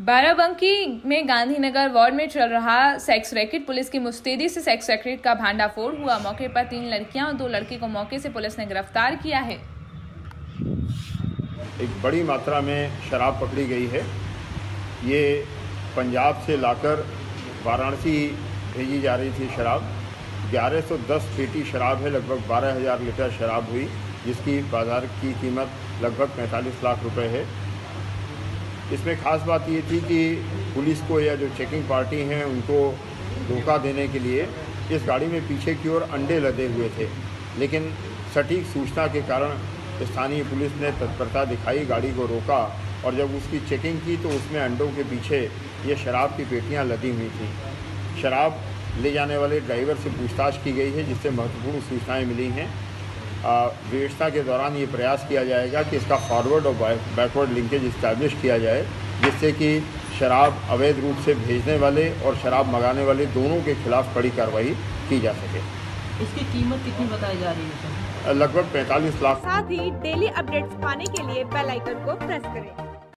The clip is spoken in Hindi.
बाराबंकी में गांधीनगर वार्ड में चल रहा सेक्स रैकेट, पुलिस की मुस्तैदी से सेक्स रैकेट का भांडाफोड़ हुआ। मौके पर 3 लड़कियां और 2 लड़के को मौके से पुलिस ने गिरफ्तार किया है। एक बड़ी मात्रा में शराब पकड़ी गई है। ये पंजाब से लाकर वाराणसी भेजी जा रही थी शराब। 1110 पेटी शराब है, लगभग 12,000 लीटर शराब हुई, जिसकी बाज़ार की कीमत लगभग 45 लाख रुपए है। इसमें ख़ास बात ये थी कि पुलिस को या जो चेकिंग पार्टी हैं उनको धोखा देने के लिए इस गाड़ी में पीछे की ओर अंडे लदे हुए थे, लेकिन सटीक सूचना के कारण स्थानीय पुलिस ने तत्परता दिखाई, गाड़ी को रोका और जब उसकी चेकिंग की तो उसमें अंडों के पीछे ये शराब की पेटियां लदी हुई थी। शराब ले जाने वाले ड्राइवर से पूछताछ की गई है, जिससे महत्वपूर्ण सूचनाएं मिली हैं। विवेचना के दौरान ये प्रयास किया जाएगा कि इसका फॉरवर्ड और बैकवर्ड लिंकेज इस्टेब्लिश किया जाए, जिससे कि शराब अवैध रूप से भेजने वाले और शराब मंगाने वाले दोनों के खिलाफ कड़ी कार्रवाई की जा सके। इसकी कीमत कितनी बताई जा रही है? लगभग 45 लाख। साथ ही डेली अपडेट्स पाने के लिए बेल आइकन को प्रेस करें।